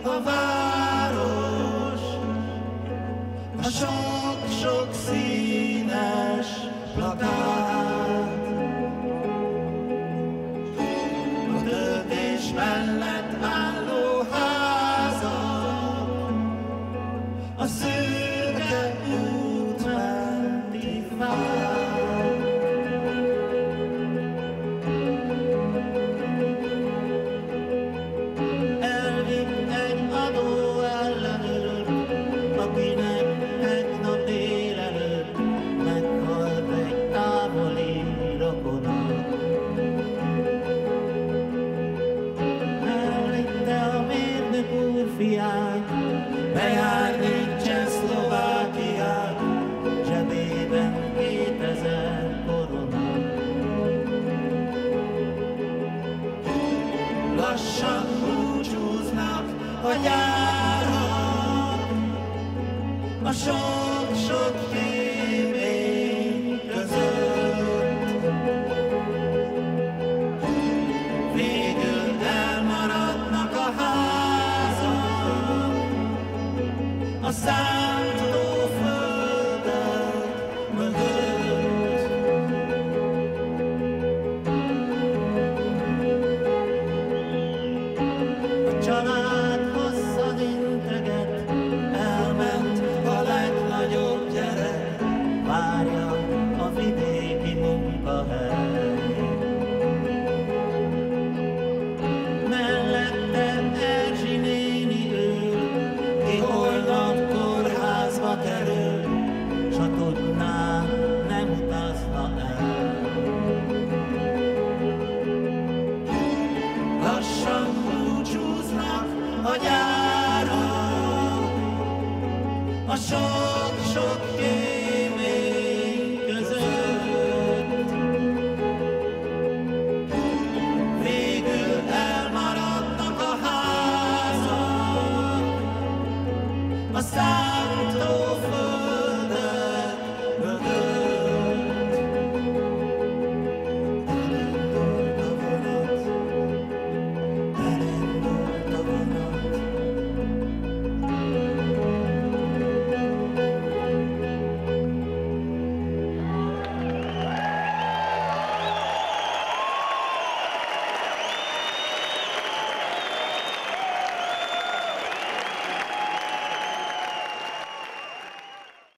a város, a sok-sok színes plakát. A töltés mellett álló házak, a szürke út menti fák. Elvitt egy adó ellenőr, akinek egy nap délelőtt meghalt egy távoli rokona. Elvitte a mérnök úr fiát, bejárni Csehszlovákiát, zsebében 2000 korona. Lassan búcsúznak a gyárak, a sok-sok kémény között. Végül elmaradnak a házak, a számtudó földek mögött. A család hosszan integet, elment a legnagyobb gyerek, várja a vidéki munkahely. Mellette Erzsi néni ül, ki holnap kórházba kerül, s ha tudná, nem utazna el. Lassan búcsúznak a gyárak, a sok-sok